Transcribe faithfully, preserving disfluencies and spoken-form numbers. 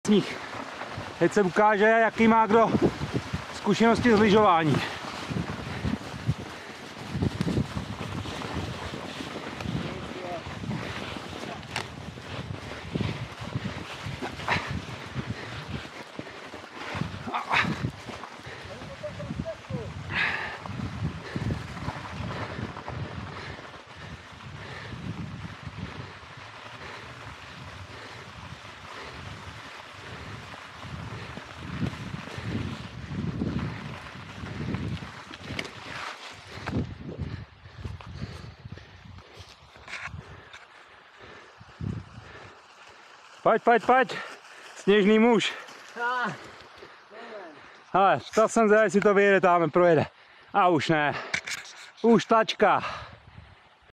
Sníh. Teď se ukáže, jaký má kdo zkušenosti z lyžování. Pojď, pojď, pojď, sněžný muž. Ale to jsem zvědavý, jestli to vyjede, tam projede. A už ne, už tlačka.